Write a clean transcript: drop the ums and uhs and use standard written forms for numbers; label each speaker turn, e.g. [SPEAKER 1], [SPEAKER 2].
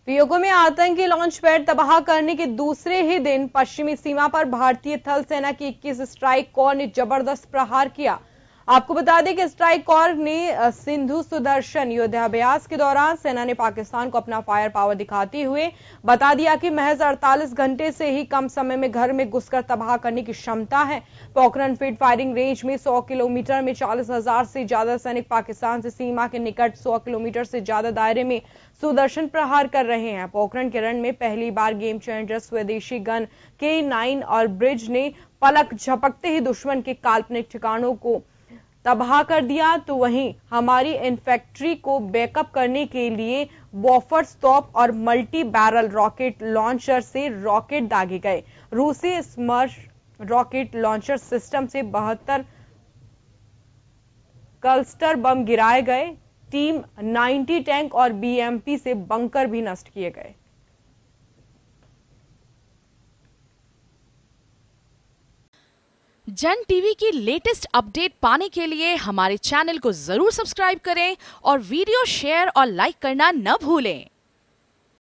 [SPEAKER 1] PoK में आतंकी launch pad तबाह करने के दूसरे ही दिन पश्चिमी सीमा पर भारतीय थल सेना की 21 स्ट्राइक कोर ने जबरदस्त प्रहार किया। आपको बता दें कि स्ट्राइक कोर ने सिंधु सुदर्शन युद्धाभ्यास के दौरान सेना ने पाकिस्तान को अपना फायर पावर दिखाते हुए बता दिया कि महज 48 घंटे से ही कम समय में घर में घुसकर तबाह करने की क्षमता है। पोखरण फील्ड फायरिंग रेंज में 100 किलोमीटर में 40,000 से ज्यादा सैनिक पाकिस्तान से सीमा के निकट 100 किलोमीटर से ज्यादा दायरे में सुदर्शन प्रहार कर रहे हैं। पोखरण के रण में पहली बार गेम चेंजर स्वदेशी गन K9 और ब्रिज ने पलक झपकते ही दुश्मन के काल्पनिक ठिकानों को तबाह कर दिया, तो वहीं हमारी इन्फेंट्री को बैकअप करने के लिए बॉफर्स तोप और मल्टी बैरल रॉकेट लॉन्चर से रॉकेट दागे गए। रूसी स्मर्श रॉकेट लॉन्चर सिस्टम से 72 क्लस्टर बम गिराए गए। टीम 90 टैंक और BMP से बंकर भी नष्ट किए गए।
[SPEAKER 2] जन टीवी की लेटेस्ट अपडेट पाने के लिए हमारे चैनल को जरूर सब्सक्राइब करें और वीडियो शेयर और लाइक करना न भूलें।